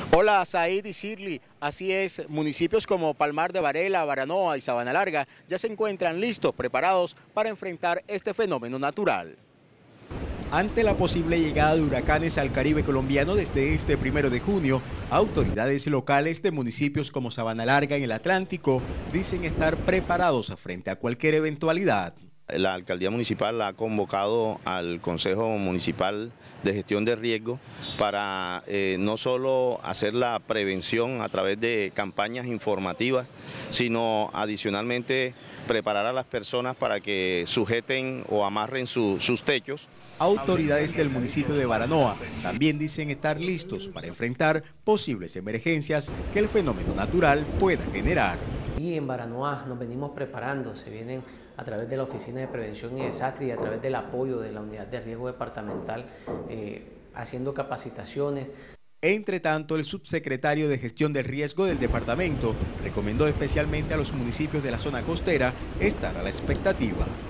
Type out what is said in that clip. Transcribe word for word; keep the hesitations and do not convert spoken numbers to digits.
Hola, Said y Shirley. Así es, municipios como Palmar de Varela, Baranoa y Sabana Larga ya se encuentran listos, preparados para enfrentar este fenómeno natural. Ante la posible llegada de huracanes al Caribe colombiano desde este primero de junio, autoridades locales de municipios como Sabana Larga en el Atlántico dicen estar preparados frente a cualquier eventualidad. La alcaldía municipal ha convocado al Consejo Municipal de Gestión de Riesgo para eh, no solo hacer la prevención a través de campañas informativas, sino adicionalmente preparar a las personas para que sujeten o amarren su, sus techos. Autoridades del municipio de Baranoa también dicen estar listos para enfrentar posibles emergencias que el fenómeno natural pueda generar. Y en Baranoa nos venimos preparando, se vienen a través de la Oficina de Prevención y Desastre y a través del apoyo de la Unidad de Riesgo Departamental, eh, haciendo capacitaciones. Entre tanto, el subsecretario de Gestión del Riesgo del departamento recomendó especialmente a los municipios de la zona costera estar a la expectativa.